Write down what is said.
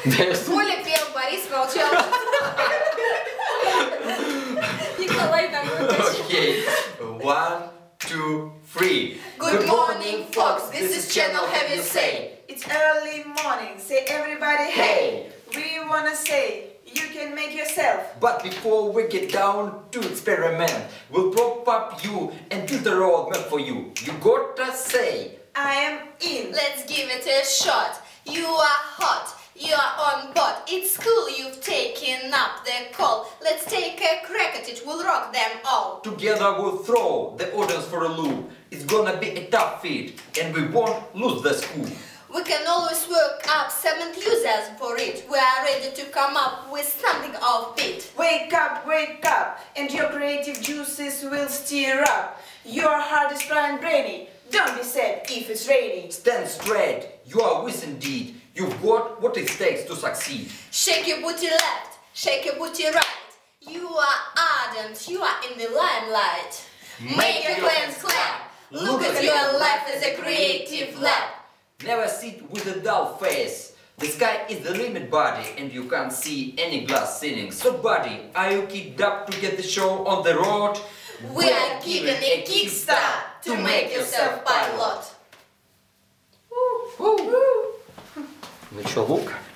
Коля пел, Борис молчал. Николай там выкачал. Okay, 1, 2, 3. Good morning, folks. This is channel Have You Say. It's early morning. Say everybody, hey. We wanna say you can make yourself. But before we get down to experiment, we'll prop up you and build a roadmap for you. You gotta say, I am in. Let's give it a shot. You are hot. You are on board. It's cool you've taken up the call. Let's take a crack at it. We'll rock them all. together we'll throw the audience for a loop. It's gonna be a tough feat, and we won't lose the scoop. We can always work up some enthusiasm for it. We are ready to come up with something offbeat. Wake up, and your creative juices will stir up. Your heart is bright and brainy. Don't be sad if it's rainy. Stand straight, you are with indeed. You've got what it takes to succeed. Shake your booty left, shake your booty right. You are ardent, you are in the limelight. Make your hands clap. Look at your life as a creative lab. Never sit with a dull face. The sky is the limit, buddy, and you can't see any glass ceiling. So, buddy, are you kicked up to get the show on the road? We are giving a kickstart to make yourself pilot. Ну что, лук?